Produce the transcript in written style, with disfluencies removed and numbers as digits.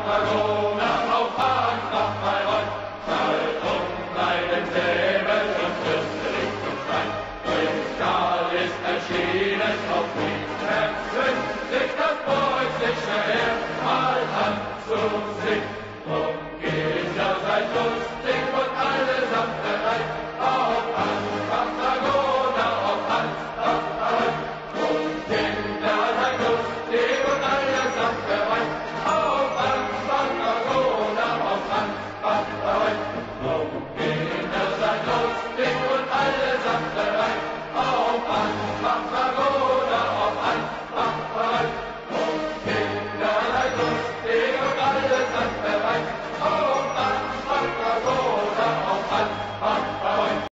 Verona, auf Hahn, nach Bayreuth, schallt bei den Säbel und fürstlich zum Stein. Prinz Karl ist erschienen, auf Kriegsherzen sich das preußische Heer mal anzusehen.